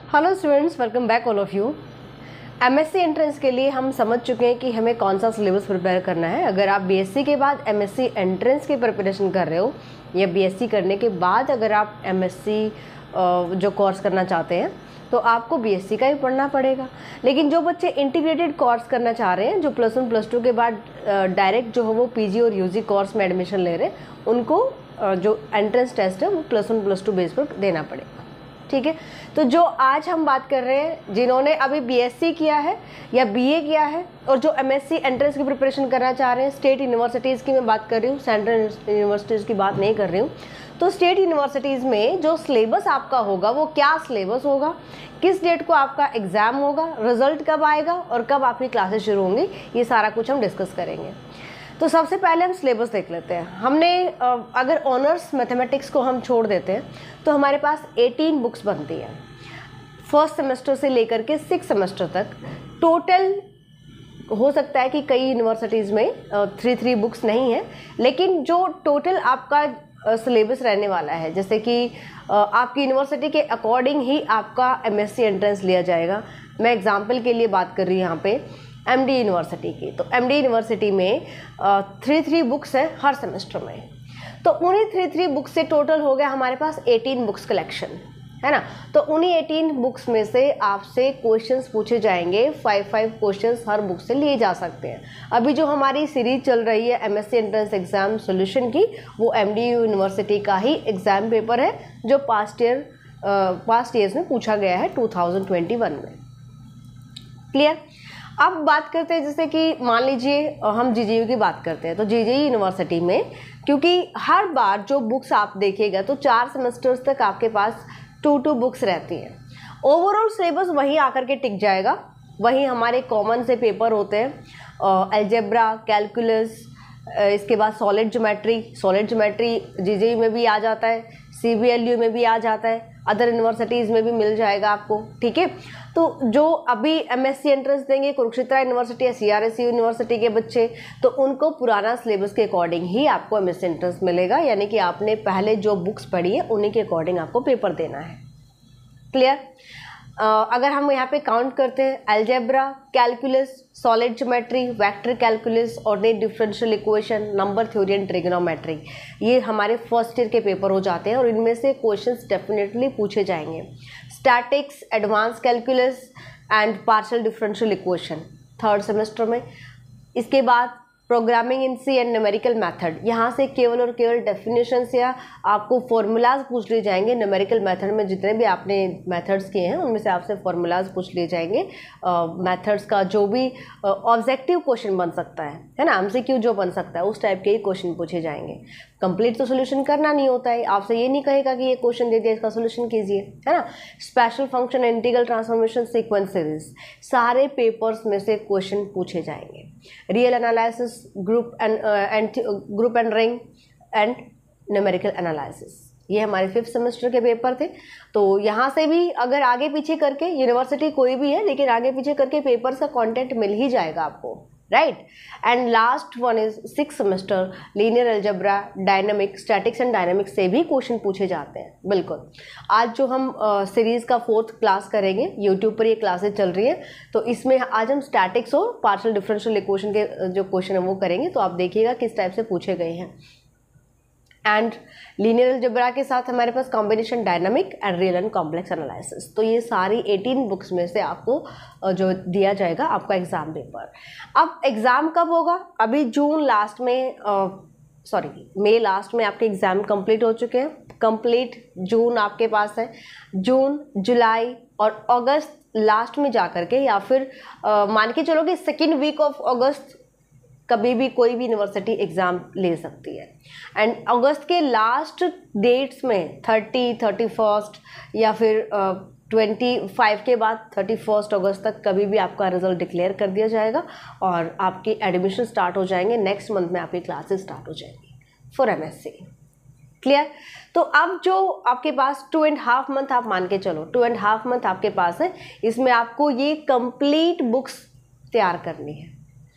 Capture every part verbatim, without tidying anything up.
Hello students, welcome back all of you. MSc entrance के लिए हम समझ चुके हैं कि हमें कौन सा सिलेबस प्रिपेयर करना है। अगर आप बीएससी के बाद एमएससी एंट्रेंस की प्रिपरेशन कर रहे हो या बीएससी करने के बाद अगर आप एमएससी जो कोर्स करना चाहते हैं तो आपको बीएससी का ही पढ़ना पड़ेगा। लेकिन जो बच्चे इंटीग्रेटेड कोर्स करना चाह रहे हैं, जो प्लस वन प्लस टू के बाद डायरेक्ट जो है वो पीजी और यूजी कोर्स में एडमिशन ले रहे हैं, उनको जो एंट्रेंस टेस्ट है वो plus one plus two base पर देना पड़ेगा। ठीक है, तो जो आज हम बात कर रहे हैं, जिन्होंने अभी बीएससी किया है या बीए किया है और जो एमएससी एंट्रेंस की प्रिपरेशन करना चाह रहे हैं, स्टेट यूनिवर्सिटीज़ की मैं बात कर रही हूँ, सेंट्रल यूनिवर्सिटीज़ की बात नहीं कर रही हूँ। तो स्टेट यूनिवर्सिटीज़ में जो सिलेबस आपका होगा वो क्या सिलेबस होगा, किस डेट को आपका एग्ज़ाम होगा, रिजल्ट कब आएगा और कब आपकी क्लासेस शुरू होंगी, ये सारा कुछ हम डिस्कस करेंगे। तो सबसे पहले हम सिलेबस देख लेते हैं। हमने अगर ऑनर्स मैथमेटिक्स को हम छोड़ देते हैं तो हमारे पास अठारह बुक्स बनती हैं फर्स्ट सेमेस्टर से लेकर के सिक्स सेमेस्टर तक। टोटल हो सकता है कि कई यूनिवर्सिटीज़ में थ्री थ्री बुक्स नहीं है, लेकिन जो टोटल आपका सिलेबस रहने वाला है, जैसे कि आपकी यूनिवर्सिटी के अकॉर्डिंग ही आपका एमएससी एंट्रेंस लिया जाएगा। मैं एग्जांपल के लिए बात कर रही हूँ यहाँ पे एमडी यूनिवर्सिटी की। तो एमडी यूनिवर्सिटी में थ्री थ्री बुक्स हैं हर सेमेस्टर में। तो उन्हीं थ्री थ्री बुक्स से टोटल हो गया हमारे पास अठारह बुक्स कलेक्शन, है ना। तो उन्हीं अठारह बुक्स में से आपसे क्वेश्चंस पूछे जाएंगे, फाइव फाइव क्वेश्चंस हर बुक से लिए जा सकते हैं। अभी जो हमारी सीरीज चल रही है एमएससी एंट्रेंस एग्जाम सॉल्यूशन की, वो एमडी यूनिवर्सिटी का ही एग्जाम पेपर है जो पास्ट ईयर पास्ट ईयर्स में पूछा गया है टू थाउजेंड ट्वेंटी वन में। क्लियर। अब बात करते हैं, जैसे कि मान लीजिए हम जीजेयू की बात करते हैं, तो जीजेयू यूनिवर्सिटी में क्योंकि हर बार जो बुक्स आप देखिएगा तो चार सेमेस्टर्स तक आपके पास टू टू बुक्स रहती हैं। ओवरऑल सिलेबस वहीं आकर के टिक जाएगा, वहीं हमारे कॉमन से पेपर होते हैं, अलजेब्रा, कैलकुलस, इसके बाद solid geometry. Solid geometry GJU में भी आ जाता है, सीबीएलयू में भी आ जाता है, अदर यूनिवर्सिटीज़ में भी मिल जाएगा आपको। ठीक है, तो जो अभी एमएससी एंट्रेंस देंगे कुरुक्षेत्र यूनिवर्सिटी या सीआरएस यूनिवर्सिटी के बच्चे, तो उनको पुराना सिलेबस के अकॉर्डिंग ही आपको एमएससी एंट्रेंस मिलेगा, यानी कि आपने पहले जो बुक्स पढ़ी है उन्हीं के अकॉर्डिंग आपको पेपर देना है। क्लियर। अगर हम यहाँ पे काउंट करते हैं, algebra, calculus, solid geometry, vector calculus, ordinary differential equation, number theory and trigonometry, ये हमारे फर्स्ट ईयर के पेपर हो जाते हैं और इनमें से क्वेश्चंस डेफिनेटली पूछे जाएंगे। Statics, advance calculus and partial differential equation third semester में। इसके बाद programming in C and numerical method, यहाँ से केवल और केवल डेफिनेशंस या आपको फॉर्मूलाज पूछ लिए जाएंगे। न्यूमेरिकल मेथड में जितने भी आपने मेथड्स किए हैं उनमें से आपसे फॉर्मूलाज पूछ लिए जाएंगे। मेथड्स का जो भी ऑब्जेक्टिव क्वेश्चन बन सकता है है ना, एमसीक्यू जो बन सकता है, उस टाइप के ही क्वेश्चन पूछे जाएंगे। कंप्लीट तो सोल्यूशन करना नहीं होता है, आपसे ये नहीं कहेगा कि ये क्वेश्चन दे दिया इसका सोल्यूशन कीजिए, है ना। Special function, integral transformation, sequence series, सारे पेपर्स में से क्वेश्चन पूछे जाएंगे। Real analysis, group and group and ring and numerical analysis, ये हमारे फिफ्थ सेमेस्टर के पेपर थे। तो यहाँ से भी अगर आगे पीछे करके, यूनिवर्सिटी कोई भी है लेकिन आगे पीछे करके पेपर्स का कंटेंट मिल ही जाएगा आपको, right. And last one is six semester, linear algebra, dynamic, statics and dynamics से भी क्वेश्चन पूछे जाते हैं। बिल्कुल। आज जो हम सीरीज़ का फोर्थ क्लास करेंगे, यूट्यूब पर ये क्लासेज चल रही है, तो इसमें आज हम स्टैटिक्स और पार्शियल डिफरेंशियल इक्वेशन के जो क्वेश्चन है वो करेंगे। तो आप देखिएगा किस टाइप से पूछे गए हैं। एंड लीनियर अलजेब्रा के साथ हमारे पास combination, dynamic and real and complex analysis. तो ये सारी अठारह बुक्स में से आपको जो दिया जाएगा आपका एग्जाम पेपर। अब एग्ज़ाम कब होगा? अभी जून लास्ट में, सॉरी मई लास्ट में आपके एग्ज़ाम कंप्लीट हो चुके हैं। कंप्लीट जून आपके पास है। जून, जुलाई और अगस्त लास्ट में जा कर के, या फिर मान के चलो कि सेकेंड वीक ऑफ अगस्त कभी भी कोई भी यूनिवर्सिटी एग्ज़ाम ले सकती है। एंड अगस्त के लास्ट डेट्स में थर्टी, थर्टी फर्स्ट या फिर ट्वेंटी फाइव के बाद थर्टी फर्स्ट अगस्त तक कभी भी आपका रिजल्ट डिक्लेयर कर दिया जाएगा और आपके एडमिशन स्टार्ट हो जाएंगे। नेक्स्ट मंथ में आपकी क्लासेस स्टार्ट हो जाएंगी फॉर एमएससी। क्लियर। तो अब जो आपके पास टू एंड हाफ मंथ आप मान के चलो, टू एंड हाफ मंथ आपके पास है, इसमें आपको ये कंप्लीट बुक्स तैयार करनी है।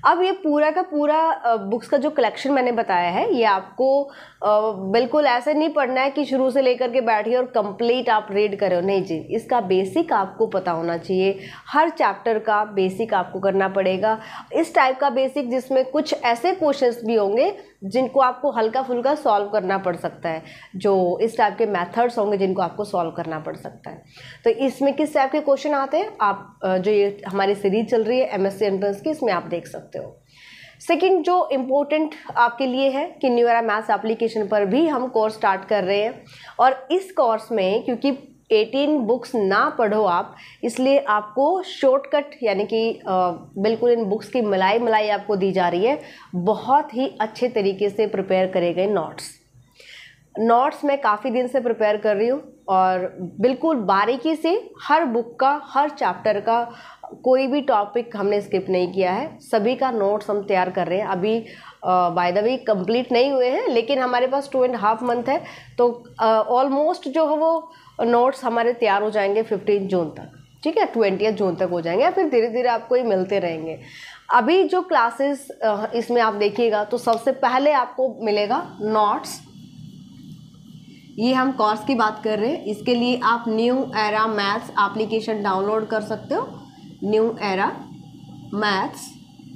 अब ये पूरा का पूरा बुक्स का जो कलेक्शन मैंने बताया है ये आपको बिल्कुल ऐसे नहीं पढ़ना है कि शुरू से लेकर के बैठिए और कंप्लीट आप रीड करो, नहीं जी, इसका बेसिक आपको पता होना चाहिए। हर चैप्टर का बेसिक आपको करना पड़ेगा, इस टाइप का बेसिक जिसमें कुछ ऐसे क्वेश्चंस भी होंगे जिनको आपको हल्का फुल्का सॉल्व करना पड़ सकता है, जो इस टाइप के मेथड्स होंगे जिनको आपको सॉल्व करना पड़ सकता है। तो इसमें किस टाइप के क्वेश्चन आते हैं, आप जो ये हमारी सीरीज चल रही है एमएससी एंट्रेंस की, इसमें आप देख सकते हो। सेकंड जो इम्पोर्टेंट आपके लिए है कि न्यू एरा मैथ्स एप्लीकेशन पर भी हम कोर्स स्टार्ट कर रहे हैं, और इस कोर्स में क्योंकि अठारह बुक्स ना पढ़ो आप, इसलिए आपको शॉर्टकट यानी कि बिल्कुल इन बुक्स की मलाई मलाई आपको दी जा रही है। बहुत ही अच्छे तरीके से प्रिपेयर करे गए नोट्स नोट्स मैं काफ़ी दिन से प्रिपेयर कर रही हूँ, और बिल्कुल बारीकी से हर बुक का, हर चैप्टर का कोई भी टॉपिक हमने स्किप नहीं किया है। सभी का नोट्स हम तैयार कर रहे हैं। अभी बाय द वे कंप्लीट नहीं हुए हैं, लेकिन हमारे पास टू एंड हाफ मंथ है, तो ऑलमोस्ट uh, जो है वो नोट्स हमारे तैयार हो जाएंगे फिफ्टीन जून तक, ठीक है, ट्वेंटी जून तक हो जाएंगे, फिर धीरे धीरे आपको ये मिलते रहेंगे। अभी जो क्लासेस uh, इसमें आप देखिएगा तो सबसे पहले आपको मिलेगा नोट्स। ये हम कोर्स की बात कर रहे हैं, इसके लिए आप new era maths application download कर सकते हो। न्यू एरा मैथ्स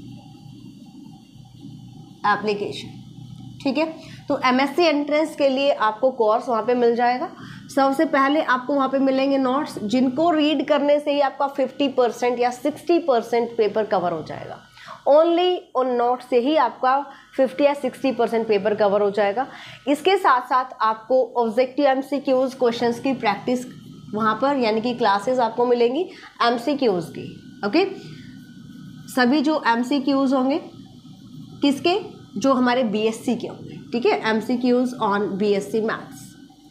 एप्लीकेशन, ठीक है। तो एमएससी एंट्रेंस के लिए आपको कोर्स वहाँ पे मिल जाएगा। सबसे पहले आपको वहाँ पे मिलेंगे नोट्स, जिनको रीड करने से ही आपका फिफ्टी परसेंट या सिक्सटी परसेंट पेपर कवर हो जाएगा। ओनली उन नोट से ही आपका फिफ्टी या सिक्सटी परसेंट पेपर कवर हो जाएगा। इसके साथ साथ आपको ऑब्जेक्टिव एमसीक्यूज क्वेश्चंस की प्रैक्टिस वहाँ पर यानी कि क्लासेस आपको मिलेंगी एमसीक्यूज की, ओके। सभी जो एमसीक्यूज होंगे किसके, जो हमारे बीएससी के होंगे, ठीक है, एमसीक्यूज ऑन बीएससी मैथ्स,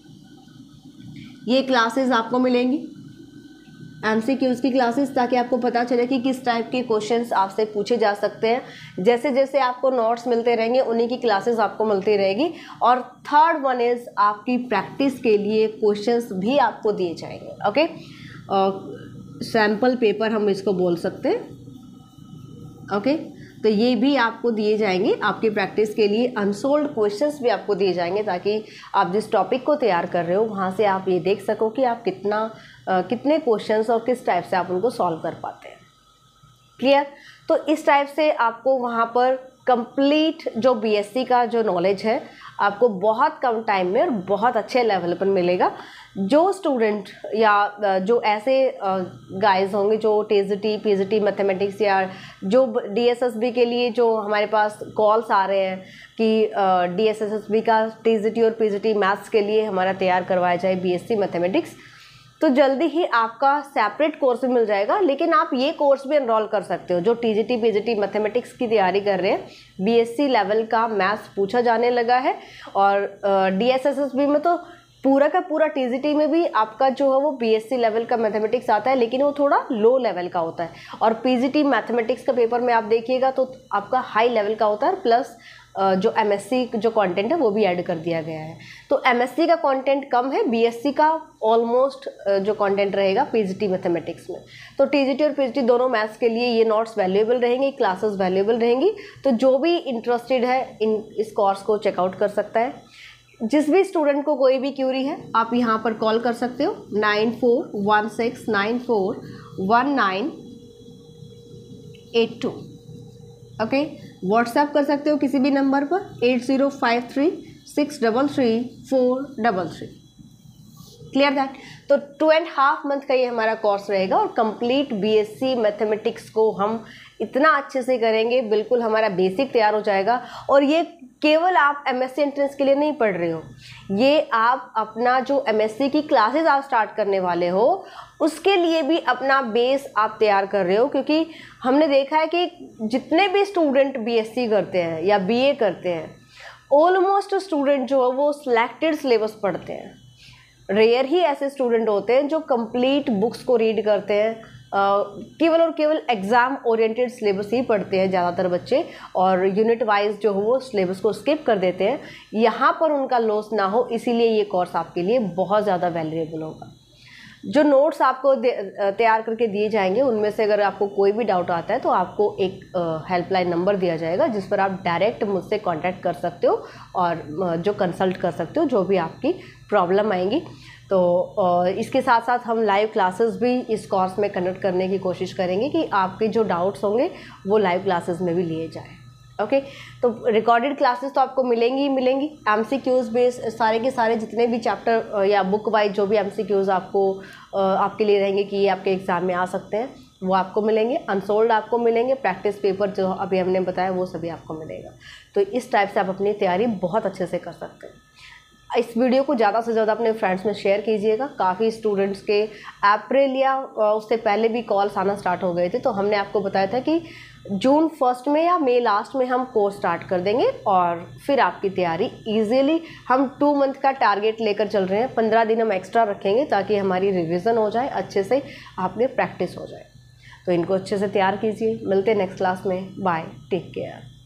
ये क्लासेस आपको मिलेंगी, एमसीक्यूज की क्लासेस, ताकि आपको पता चले कि किस टाइप के क्वेश्चंस आपसे पूछे जा सकते हैं। जैसे जैसे आपको नोट्स मिलते रहेंगे उन्हीं की क्लासेस आपको मिलती रहेगी। और थर्ड वन इज़ आपकी प्रैक्टिस के लिए क्वेश्चंस भी आपको दिए जाएंगे, ओके। सैम्पल पेपर हम इसको बोल सकते हैं, ओके। तो ये भी आपको दिए जाएंगे आपकी प्रैक्टिस के लिए। अनसोल्ड क्वेश्चंस भी आपको दिए जाएंगे ताकि आप जिस टॉपिक को तैयार कर रहे हो वहाँ से आप ये देख सको कि आप कितना uh, कितने क्वेश्चंस और किस टाइप से आप उनको सॉल्व कर पाते हैं। क्लियर। तो इस टाइप से आपको वहाँ पर कंप्लीट जो बीएससी का जो नॉलेज है आपको बहुत कम टाइम में और बहुत अच्छे लेवल पर मिलेगा। जो स्टूडेंट या जो ऐसे गाइज होंगे जो टीजीटी पीजीटी मैथमेटिक्स या जो डीएसएसबी के लिए जो हमारे पास कॉल्स आ रहे हैं कि डीएसएसबी का टीजीटी और पीजीटी मैथ्स के लिए हमारा तैयार करवाया जाए बीएससी मैथमेटिक्स, तो जल्दी ही आपका सेपरेट कोर्स भी मिल जाएगा। लेकिन आप ये कोर्स भी एनरोल कर सकते हो जो टीजीटी पीजीटी मैथमेटिक्स की तैयारी कर रहे हैं। बीएससी लेवल का मैथ्स पूछा जाने लगा है, और डीएसएसबी में तो पूरा का पूरा टीजीटी में भी आपका जो है वो बीएससी लेवल का मैथमेटिक्स आता है, लेकिन वो थोड़ा लो लेवल का होता है। और पीजीटी मैथमेटिक्स का पेपर में आप देखिएगा तो आपका हाई लेवल का होता है, प्लस जो एमएससी जो कंटेंट है वो भी ऐड कर दिया गया है। तो एमएससी का कंटेंट कम है, बीएससी का ऑलमोस्ट जो कंटेंट रहेगा पीजीटी मैथमेटिक्स में। तो टीजीटी और पीजीटी दोनों मैथ्स के लिए ये नोट्स वैल्यूएबल रहेंगी, क्लासेस वैल्यूएबल रहेंगी। तो जो भी इंटरेस्टेड है इन इस कोर्स को चेकआउट कर सकता है। जिस भी स्टूडेंट को कोई भी क्यूरी है आप यहाँ पर कॉल कर सकते हो nine four one six nine four one nine eight two, okay. WhatsApp कर सकते हो किसी भी नंबर पर eight zero five three six double three four double three. Clear that. तो टू एंड हाफ मंथ का ये हमारा कोर्स रहेगा और कंप्लीट बीएससी मैथमेटिक्स को हम इतना अच्छे से करेंगे, बिल्कुल हमारा बेसिक तैयार हो जाएगा। और ये केवल आप एमएससी एंट्रेंस के लिए नहीं पढ़ रहे हो, ये आप अपना जो एमएससी की क्लासेस आप स्टार्ट करने वाले हो उसके लिए भी अपना बेस आप तैयार कर रहे हो। क्योंकि हमने देखा है कि जितने भी स्टूडेंट बीएससी करते हैं या बीए करते हैं, ऑलमोस्ट स्टूडेंट जो है वो सिलेक्टेड सिलेबस पढ़ते हैं। रेयर ही ऐसे स्टूडेंट होते हैं जो कंप्लीट बुक्स को रीड करते हैं। uh, केवल और केवल एग्ज़ाम ओरिएंटेड सिलेबस ही पढ़ते हैं ज़्यादातर बच्चे, और यूनिट वाइज जो हो वो सिलेबस को स्किप कर देते हैं। यहाँ पर उनका लॉस ना हो इसीलिए ये कोर्स आपके लिए बहुत ज़्यादा वैल्यूएबल होगा। जो नोट्स आपको तैयार करके दिए जाएंगे उनमें से अगर आपको कोई भी डाउट आता है तो आपको एक हेल्पलाइन नंबर दिया जाएगा जिस पर आप डायरेक्ट मुझसे कांटेक्ट कर सकते हो और जो कंसल्ट कर सकते हो जो भी आपकी प्रॉब्लम आएंगी। तो इसके साथ साथ हम लाइव क्लासेस भी इस कोर्स में कंडक्ट करने की कोशिश करेंगे कि आपके जो डाउट्स होंगे वो लाइव क्लासेस में भी लिए जाएँ। ओके okay, तो रिकॉर्डेड क्लासेस तो आपको मिलेंगी ही मिलेंगी। एमसीक्यूज़ बेस सारे के सारे जितने भी चैप्टर या बुक वाइज जो भी एमसीक्यूज़ आपको आपके लिए रहेंगे कि ये आपके एग्ज़ाम में आ सकते हैं वो आपको मिलेंगे। अनसोल्ड आपको मिलेंगे, प्रैक्टिस पेपर जो अभी हमने बताया वो सभी आपको मिलेगा। तो इस टाइप से आप अपनी तैयारी बहुत अच्छे से कर सकते हैं। इस वीडियो को ज़्यादा से ज़्यादा अपने फ्रेंड्स में शेयर कीजिएगा। काफ़ी स्टूडेंट्स के अप्रैल या उससे पहले भी कॉल्स आना स्टार्ट हो गए थे, तो हमने आपको बताया था कि जून फर्स्ट में या मई लास्ट में हम कोर्स स्टार्ट कर देंगे और फिर आपकी तैयारी इजीली हम टू मंथ का टारगेट लेकर चल रहे हैं। पंद्रह दिन हम एक्स्ट्रा रखेंगे ताकि हमारी रिवीजन हो जाए, अच्छे से आप में प्रैक्टिस हो जाए। तो इनको अच्छे से तैयार कीजिए। मिलते हैं नेक्स्ट क्लास में। Bye, take care.